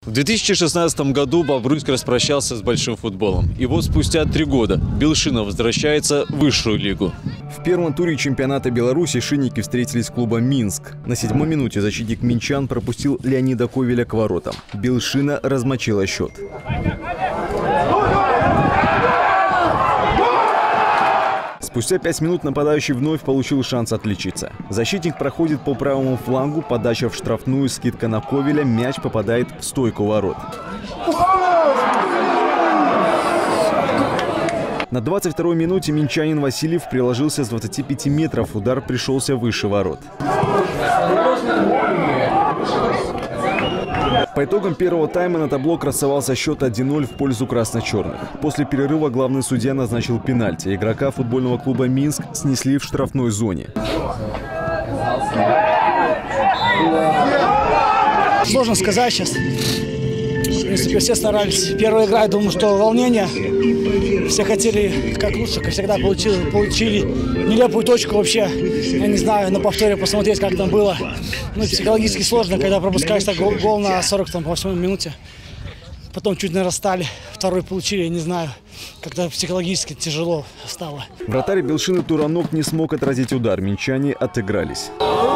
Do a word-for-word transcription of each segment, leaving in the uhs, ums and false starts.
В две тысячи шестнадцатом году Бобруйск распрощался с большим футболом. И вот спустя три года Белшина возвращается в высшую лигу. В первом туре чемпионата Беларуси шинники встретились с клубом «Минск». На седьмой минуте защитник минчан пропустил Леонида Ковеля к воротам. Белшина размочила счет. Спустя пять минут нападающий вновь получил шанс отличиться. Защитник проходит по правому флангу, подача в штрафную, скидка на Ковеля, мяч попадает в стойку ворот. На двадцать второй минуте минчанин Васильев приложился с двадцати пяти метров, удар пришелся выше ворот. По итогам первого тайма на табло красовался счет один ноль в пользу красно-черных. После перерыва главный судья назначил пенальти. Игрока футбольного клуба «Минск» снесли в штрафной зоне. Сложно сказать сейчас. В принципе, все старались. Первая игра, я думаю, что волнение. Все хотели как лучше, как всегда получили, получили нелепую точку вообще. Я не знаю, на повторе посмотреть, как там было. Ну, психологически сложно, когда пропускаешь так гол, гол на сорок восьмой минуте. Потом чуть нарастали, второй получили, я не знаю. Как-то психологически тяжело стало. Вратарь Белшины Туранок не смог отразить удар. Минчане отыгрались.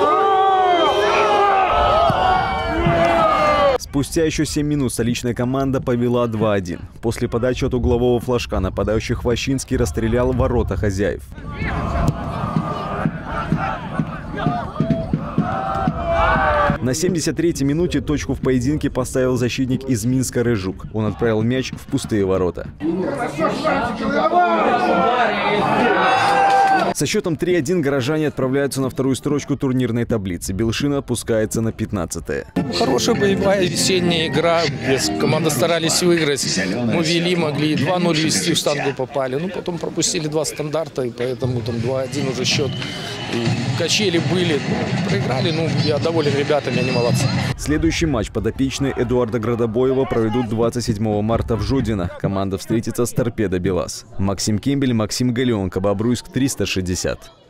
Спустя еще семь минут столичная команда повела два один. После подачи от углового флажка нападающий Хвощинский расстрелял ворота хозяев. На семьдесят третьей минуте точку в поединке поставил защитник из Минска Рыжук. Он отправил мяч в пустые ворота. Со счетом три один горожане отправляются на вторую строчку турнирной таблицы. Белшина опускается на пятнадцатое. Хорошая боевая весенняя игра. Команды старались выиграть. Мы вели, могли два ноль вести, в штангу попали. Ну, потом пропустили два стандарта, и поэтому там два один уже счет. И качели были. Проиграли, ну, я доволен ребятами, они молодцы. Следующий матч подопечные Эдуарда Градобоева проведут двадцать седьмого марта в Жодино. Команда встретится с Торпедо Белас. Максим Кембель, Максим Галеонко, Бобруйск триста шестьдесят.